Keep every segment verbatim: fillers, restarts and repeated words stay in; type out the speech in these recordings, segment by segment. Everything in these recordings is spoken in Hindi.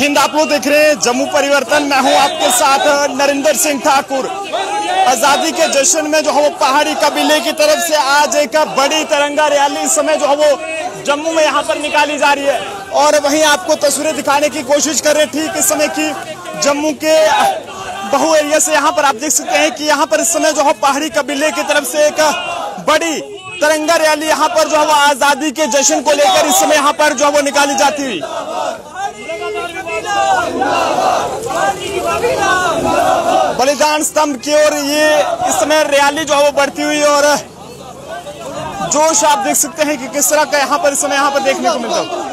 हिंद, आप लोग देख रहे हैं जम्मू परिवर्तन। मैं हूं आपके साथ नरेंद्र सिंह ठाकुर। आजादी के जश्न में जो है वो पहाड़ी कबीले की तरफ से आज एक बड़ी तिरंगा रैली इस समय जो है वो जम्मू में यहाँ पर निकाली जा रही है और वहीं आपको तस्वीरें दिखाने की कोशिश कर रहे हैं ठीक इस समय की जम्मू के बहु एरिया से। यहाँ पर आप देख सकते हैं कि यहाँ पर इस समय जो है पहाड़ी कबीले की तरफ से एक बड़ी तिरंगा रैली यहाँ पर जो है वो आजादी के जश्न को लेकर इस समय यहाँ पर जो है वो निकाली जाती हुई। बलिदान स्तंभ की ओर ये इस समय रैली जो है वो बढ़ती हुई और जोश आप देख सकते हैं कि किस तरह का यहाँ पर इस समय यहाँ पर देखने को मिलता है।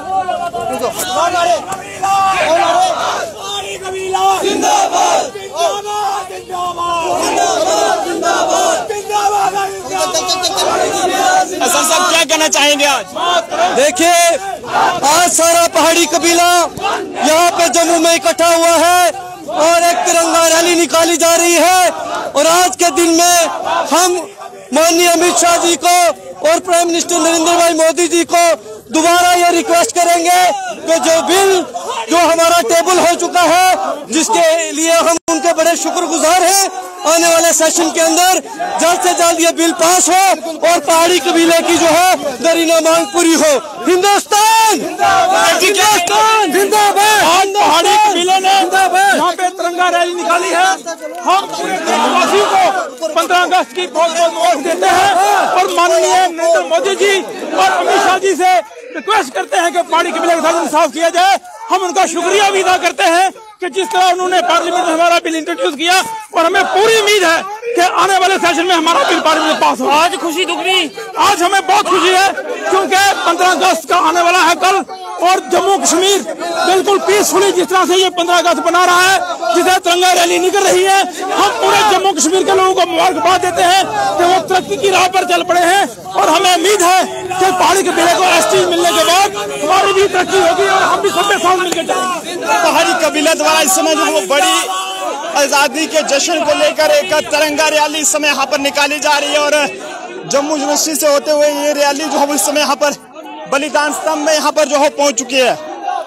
असद साहब क्या कहना चाहेंगे आज? देखिए, आज सारा पहाड़ी कबीला यहाँ पे जम्मू में इकट्ठा हुआ है और एक तिरंगा रैली निकाली जा रही है और आज के दिन में हम माननीय अमित शाह जी को और प्राइम मिनिस्टर नरेंद्र भाई मोदी जी को दोबारा ये रिक्वेस्ट करेंगे कि जो बिल जो हमारा टेबल हो चुका है, जिसके लिए हम उनके बड़े शुक्रगुजार हैं, आने वाले सेशन के अंदर जल्द से जल्द ये बिल पास हो और पहाड़ी कबीले की जो है दरीना मांग पूरी हो। हिंदुस्तान हिंदुस्तान जिंदाबाद। पहाड़ी कबीले ने यहाँ पे तिरंगा रैली निकाली है। हम पूरे देशवासियों को पंद्रह अगस्त की बहुत बहुत मुबारक देते हैं और माननीय नरेंद्र मोदी जी और अमित शाह जी से रिक्वेस्ट करते हैं कि पहाड़ी कबीले के साथ इंसाफ किया जाए। हम उनका शुक्रिया भी अदा करते हैं कि जिस तरह उन्होंने पार्लियामेंट में हमारा बिल इंट्रोड्यूस किया और हमें पूरी उम्मीद है कि आने वाले सेशन में हमारा बिल पार्लियामेंट में पास हो। आज खुशी दुगनी, आज हमें बहुत खुशी है क्योंकि पंद्रह अगस्त का आने वाला है कल और जम्मू कश्मीर बिल्कुल पीसफुली जिस तरह से ये पंद्रह अगस्त बना रहा है, जिसे तिरंगा रैली निकल रही है, हम पूरे जम्मू कश्मीर के लोगों को मुबारकबाद देते हैं कि वो तरक्की की राह पर चल पड़े हैं और हमें उम्मीद है कि पहाड़ी कबीले को एसटी मिलने के बाद हमारी भी तरक्की होगी और हम भी सबके साथ मिलकर चलेंगे। पहाड़ी कबीले द्वारा इस समय जो वो बड़ी आजादी के जश्न को लेकर एक तिरंगा रैली इस समय यहाँ पर निकाली जा रही है और जम्मू यूनिवर्सिटी से होते हुए ये रैली जो है इस समय यहाँ पर बलिदान स्तंभ में यहाँ पर जो है पहुंच चुकी है।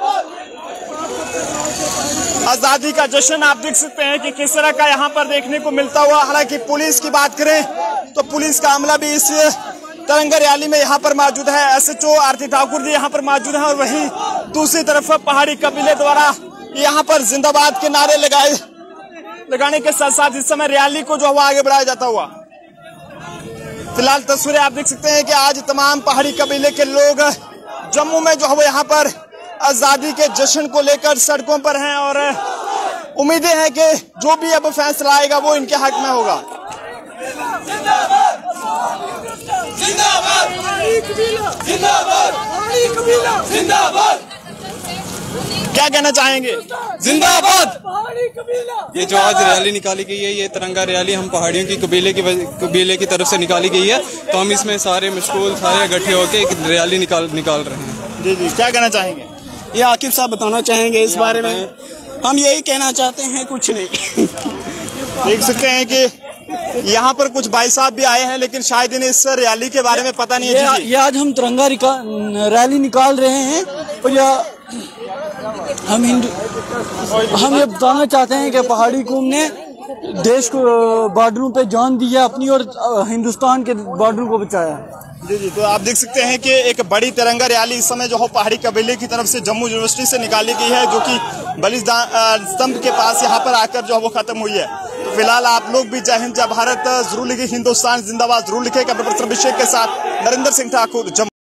आजादी का जश्न आप देख सकते हैं कि किस तरह का यहाँ पर देखने को मिलता हुआ। हालांकि पुलिस की बात करें तो पुलिस का अमला भी इस तिरंगा रैली में यहाँ पर मौजूद है। एसएचओ आरती ठाकुर जी यहाँ पर मौजूद हैं और वहीं दूसरी तरफ पहाड़ी कबीले द्वारा यहाँ पर जिंदाबाद के नारे लगाए लगाने के साथ साथ इस समय रैली को जो है आगे बढ़ाया जाता हुआ। फिलहाल तस्वीरें आप देख सकते हैं कि आज तमाम पहाड़ी कबीले के लोग जम्मू में जो है वो यहाँ पर आजादी के जश्न को लेकर सड़कों पर हैं और उम्मीदें हैं कि जो भी अब फैसला आएगा वो इनके हक में होगा। क्या कहना चाहेंगे? जिंदाबाद। ये जो आज रैली निकाली गई है, ये तिरंगा रैली हम पहाड़ियों की कबीले की कबीले की तरफ से निकाली गई है, तो हम इसमें सारे मशगूल सारे इकट्ठे होकर एक रैली निकाल निकाल रहे हैं। जी जी, क्या कहना चाहेंगे? ये आकिब साहब बताना चाहेंगे इस बारे में। हम यही कहना चाहते हैं, कुछ नहीं। देख सकते हैं कि यहाँ पर कुछ भाई साहब भी आए हैं लेकिन शायद इन्हें इस रैली के बारे में पता नहीं है। ये, ये आज हम तिरंगा रैली निकाल रहे हैं और यह हम हिंदू हम ये बताना चाहते हैं कि पहाड़ी कौम ने देश को बॉर्डरों पे जान दी है अपनी और हिंदुस्तान के बॉर्डरों को बचाया। जी जी, तो आप देख सकते हैं कि एक बड़ी तिरंगा रैली इस समय जो है पहाड़ी कबीले की तरफ से जम्मू यूनिवर्सिटी से निकाली गई है, जो कि बलिदान स्तंभ के पास यहाँ पर आकर जो है वो खत्म हुई है। तो फिलहाल आप लोग भी जय हिंद जय भारत जरूर लिखे, हिंदुस्तान जिंदाबाद जरूर लिखे। कैमरा पर्सन अभिषेक के साथ नरेंद्र सिंह ठाकुर, जम्मू।